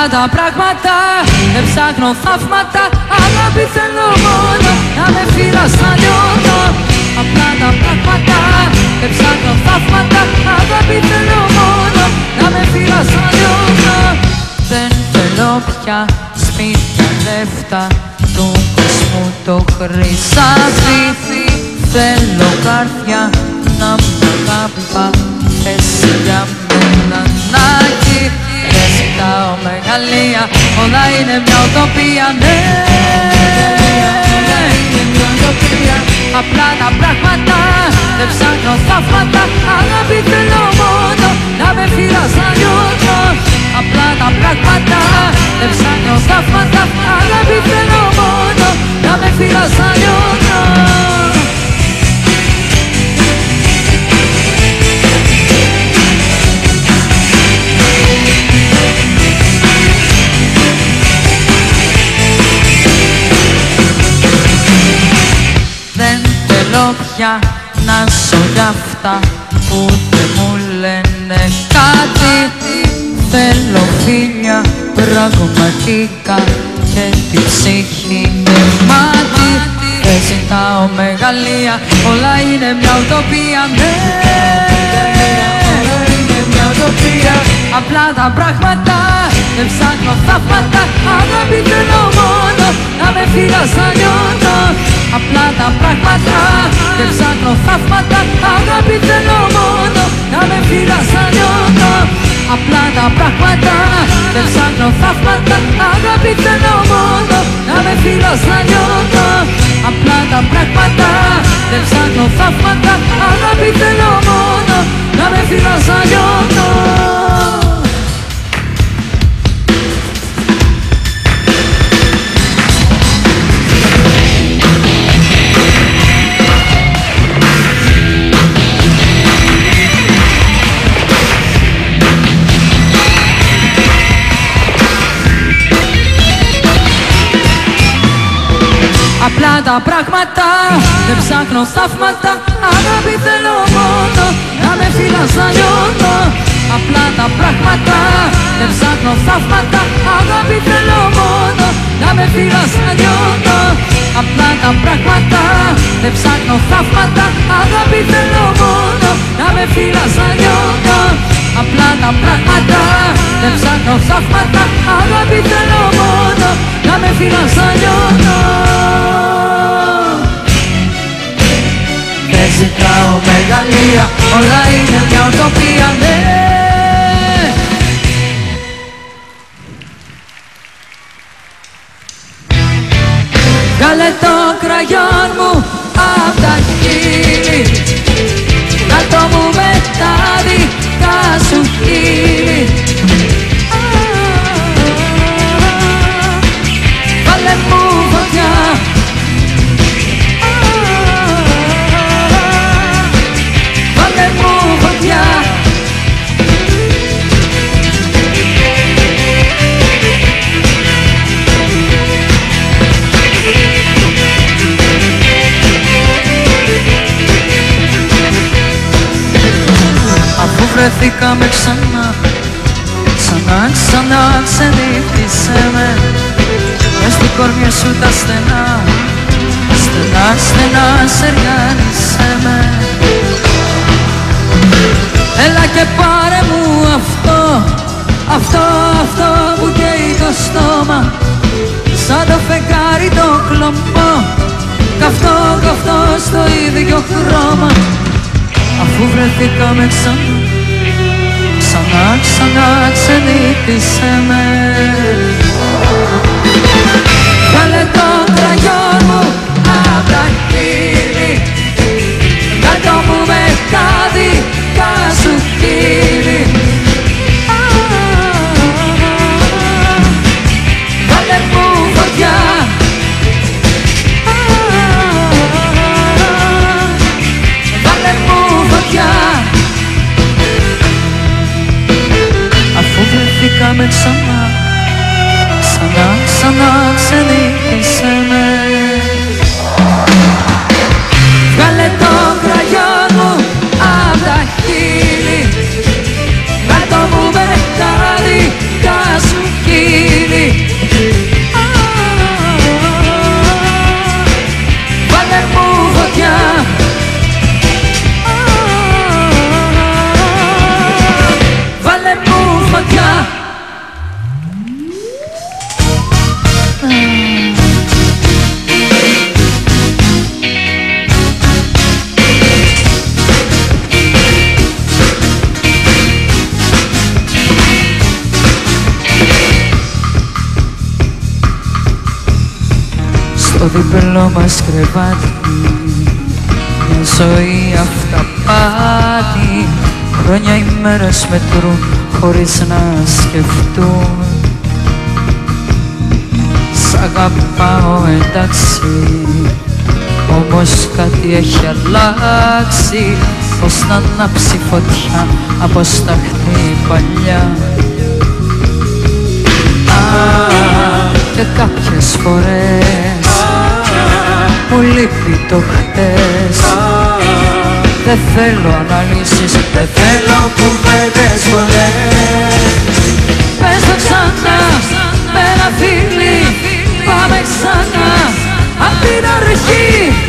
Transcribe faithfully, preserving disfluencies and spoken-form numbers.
τα πράγματα, δεν ψάχνω θαύματα. Αγάπη θέλω μόνο, να με φύλας να νιώθω. Απλά τα πράγματα, δεν ψάχνω θαύματα. Αγάπη θέλω μόνο, να με φύλας να νιώθω. Δεν θέλω πια σπίτια, λεφτά του κόσμου το χρυσάφι. Θέλω καρδιά να μ' αγαπά, εσύ για μένα νάκι. Δεν ζητάω μεγαλεία, όλα είναι μια ουτοπία, ναι. Απλά τα πράγματα, δεν ψάχνω θαύματα. Αγάπη θέλω μόνο, να με φύλας να νιώθω. Απλά τα πράγματα, δεν ψάχνω θαύματα. Αγάπη θέλω μόνο, να με φύλας να νιώθω. Δεν θέλω πια να ζω για αυτά που δεν μου λένε κάτι. Θέλω φίλια πραγματικά και τη ψυχή γεμάτη. Δεν ζητάω μεγαλεία, όλα είναι μια ουτοπία, ναι. Απλά τα πράγματα, δεν ψάχνω θαύματα. Αγάπη θέλω μόνο, να με φύλας να νιώθω. Απλά τα πράγματα, δεν ψάχνω θαύματα. Αγάπη θέλω μόνο, να με φύλας να νιώθω. Απλά τα πράγματα, δεν ψάχνω θαύματα. Αγάπη θέλω μόνο, να με φύλας να νιώθω. Απλά τα πράγματα, δεν ψάχνω θαύματα. Αγάπη θέλω μόνο, να με φύλας να νιώθω. Απλά τα πράγματα, δεν ψάχνω θαύματα. Αγάπη θέλω μόνο, να με φύλας να νιώθω. Απλά τα πράγματα, δεν ψάχνω θαύματα. Αγάπη θέλω μόνο, να με φύλας να νιώθω. Απλά τα πράγματα, δεν ψάχνω θαύματα. Αγάπη θέλω μόνο, να με φύλας να νιώθω. Απλά τα πράγματα, δεν ψάχνω θαύματα. Αγάπη θέλω μόνο, να με φύλας να νιώθω. Δεν ζητάω μεγαλεία, όλα είναι μια ουτοπία, ναι. Βγάλε το κραγιόν μου απ' τα χείλη, κάτω μου με τα δικά σου χείλη. Βάλε μου φωτιά, βάλε μου φωτιά. Αφού βρεθήκαμε ξανά, ξανά, ξανά ξενύχτησε με. Μες στην κορμιά σου τα στενά, στενά, στενά σεριάνισε με. Έλα και πάρε μου αυτό, αυτό, αυτό που καίει το στόμα. Σαν το φεγγάρι το κλωμό, καυτό, καυτό στο ίδιο χρώμα. Αφού βρεθήκαμε ξανά, ξανά, ξανά ξενύχτησε με. Βάλε το κραγιόν μου απ' τα χείλη, κάτω μου με τα δικά σου χείλη. Βάλε μου φωτιά, βάλε μου φωτιά. Αφού βρεθήκαμε ξανά, στο διπλό μας κρεβάτι, μια ζωή αυταπάτη. Χρόνια ημέρες μετρούν χωρίς να σκεφτούν. Σ' αγαπάω εντάξει, όμως κάτι έχει αλλάξει. Πώς να ανάψει φωτιά από σταχτή παλιά. Και κάποιες φορές μου λείπει το χτες. Δεν θέλω αναλύσεις, δεν θέλω κουβέντες πολλές. Πες το ξανά με ένα φίλι, πάμε ξανά απ' την αρχή.